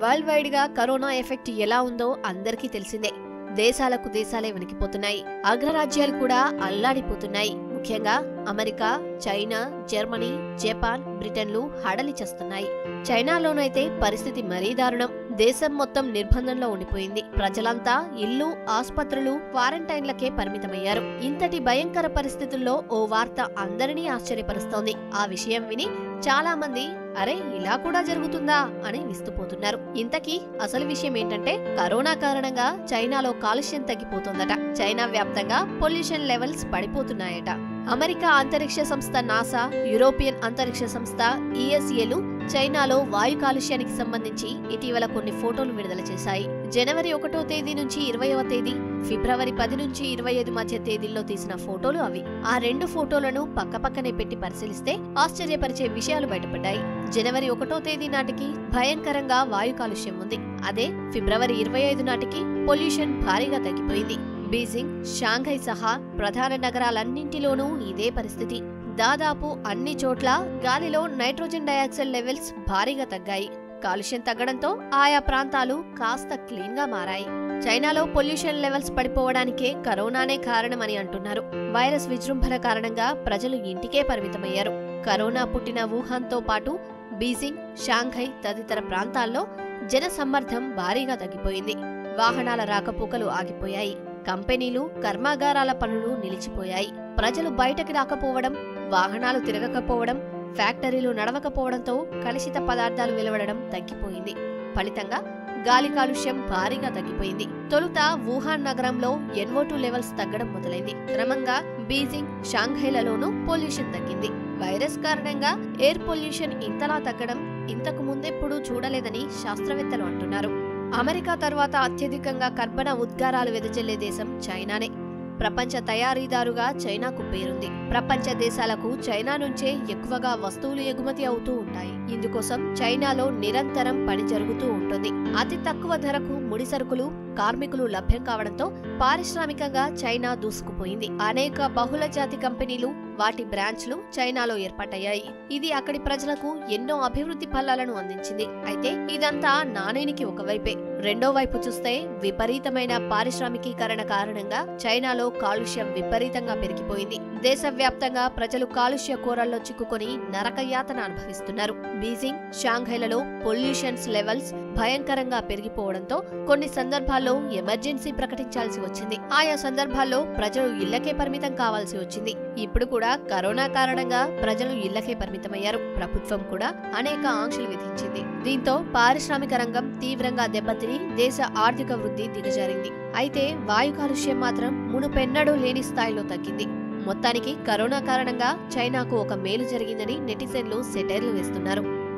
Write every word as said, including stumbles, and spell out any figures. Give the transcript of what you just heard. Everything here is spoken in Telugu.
వరల్డ్ వైడ్ గా కరోనా ఎఫెక్ట్ ఎలా ఉందో అందరికీ తెలిసిందే. దేశాలకు దేశాలే వణికిపోతున్నాయి. అగ్రరాజ్యాలు కూడా అల్లాడిపోతున్నాయి. ముఖ్యంగా అమెరికా, చైనా, జర్మనీ, జపాన్, బ్రిటన్లు హడలి చేస్తున్నాయి. చైనాలోనైతే పరిస్థితి మరీ దారుణం. దేశం మొత్తం నిర్బంధంలో ఉండిపోయింది. ప్రజలంతా ఇల్లు, ఆస్పత్రులు, క్వారంటైన్లకే పరిమితమయ్యారు. ఇంతటి భయంకర పరిస్థితుల్లో ఓ వార్త అందరినీ ఆశ్చర్యపరుస్తోంది. ఆ విషయం విని చాలా మంది అరే ఇలా కూడా జరుగుతుందా అని విస్తుపోతున్నారు. ఇంతకీ అసలు విషయం ఏంటంటే, కరోనా కారణంగా చైనాలో కాలుష్యం తగ్గిపోతుందట. చైనా వ్యాప్తంగా పొల్యూషన్ లెవెల్స్ పడిపోతున్నాయట. అమెరికా అంతరిక్ష సంస్థ నాసా, యూరోపియన్ అంతరిక్ష సంస్థ ఈఎస్ఏలు చైనాలో వాయు కాలుష్యానికి సంబంధించి ఇటీవల కొన్ని ఫోటోలు విడుదల చేశాయి. జనవరి ఒకటో తేదీ నుంచి ఇరవైవ తేదీ, ఫిబ్రవరి పది నుంచి ఇరవై ఐదు మధ్య తేదీల్లో తీసిన ఫోటోలు అవి. ఆ రెండు ఫోటోలను పక్కపక్కనే పెట్టి పరిశీలిస్తే ఆశ్చర్యపరిచే విషయాలు బయటపడ్డాయి. జనవరి ఒకటో తేదీ నాటికి భయంకరంగా వాయు కాలుష్యం ఉంది. అదే ఫిబ్రవరి ఇరవై ఐదు నాటికి పొల్యూషన్ భారీగా తగ్గిపోయింది. బీజింగ్, షాంఘై సహా ప్రధాన నగరాలన్నింటిలోనూ ఇదే పరిస్థితి. దాదాపు అన్ని చోట్ల గాలిలో నైట్రోజన్ డయాక్సైడ్ లెవెల్స్ భారీగా తగ్గాయి. కాలుష్యం తగ్గడంతో ఆయా ప్రాంతాలు కాస్త క్లీన్ గా మారాయి. చైనాలో పొల్యూషన్ లెవెల్స్ పడిపోవడానికే కరోనానే కారణమని అంటున్నారు. వైరస్ విజృంభణ కారణంగా ప్రజలు ఇంటికే పరిమితమయ్యారు. కరోనా పుట్టిన వుహాన్ తో పాటు బీజింగ్, షాంఘై తదితర ప్రాంతాల్లో జన సమ్మర్దం భారీగా తగ్గిపోయింది. వాహనాల రాకపోకలు ఆగిపోయాయి. కంపెనీలు, కర్మాగారాల పనులు నిలిచిపోయాయి. ప్రజలు బయటకి రాకపోవడం, వాహనాలు తిరగకపోవడం, ఫ్యాక్టరీలు నడవకపోవడంతో కలుషిత పదార్థాలు వెలువడడం తగ్గిపోయింది. ఫలితంగా గాలి కాలుష్యం భారీగా తగ్గిపోయింది. తొలుత వుహాన్ నగరంలో ఎన్ఓ టూ లెవెల్స్ తగ్గడం మొదలైంది. క్రమంగా బీజింగ్, షాంఘైలలోనూ పొల్యూషన్ తగ్గింది. వైరస్ కారణంగా ఎయిర్ పొల్యూషన్ ఇంతలా తగ్గడం ఇంతకు ముందెప్పుడూ చూడలేదని శాస్త్రవేత్తలు అంటున్నారు. అమెరికా తర్వాత అత్యధికంగా కర్బన ఉద్గారాలు వెదజల్లే దేశం చైనానే. ప్రపంచ తయారీదారుగా చైనాకు పేరుంది. ప్రపంచ దేశాలకు చైనా నుంచే ఎక్కువగా వస్తువులు ఎగుమతి అవుతూ ఉంటాయి. ఇందుకోసం చైనాలో నిరంతరం పని జరుగుతూ ఉంటుంది. అతి తక్కువ ధరకు ముడి సరుకులు, కార్మికులు లభ్యం కావడంతో పారిశ్రామికంగా చైనా దూసుకుపోయింది. అనేక బహుళ జాతి కంపెనీలు, వాటి బ్రాంచ్లు చైనాలో ఏర్పాటయ్యాయి. ఇది అక్కడి ప్రజలకు ఎన్నో అభివృద్ధి ఫలాలను అందించింది. అయితే ఇదంతా నాణేనికి ఒకవైపే. రెండో వైపు చూస్తే విపరీతమైన పారిశ్రామికీకరణ కారణంగా చైనాలో కాలుష్యం విపరీతంగా పెరిగిపోయింది. దేశవ్యాప్తంగా ప్రజలు కాలుష్య కోరల్లో చిక్కుకొని నరకయాతన అనుభవిస్తున్నారు. బీజింగ్, షాంఘైలలో పొల్యూషన్స్ లెవెల్స్ భయంకరంగా పెరిగిపోవడంతో కొన్ని సందర్భాల్లో ఎమర్జెన్సీ ప్రకటించాల్సి వచ్చింది. ఆయా సందర్భాల్లో ప్రజలు ఇళ్లకే పరిమితం కావాల్సి వచ్చింది. ఇప్పుడు కూడా కరోనా కారణంగా ప్రజలు ఇళ్లకే పరిమితమయ్యారు. ప్రభుత్వం కూడా అనేక ఆంక్షలు విధించింది. దీంతో పారిశ్రామిక రంగం తీవ్రంగా దెబ్బతిని దేశ ఆర్థిక వృద్ధి దిగజారింది. అయితే వాయు కాలుష్యం మాత్రం మునుపెన్నడూ లేని స్థాయిలో తగ్గింది. మొత్తానికి కరోనా కారణంగా చైనాకు ఒక మేలు జరిగిందని నెటిజన్లు సెటైర్లు వేస్తున్నారు.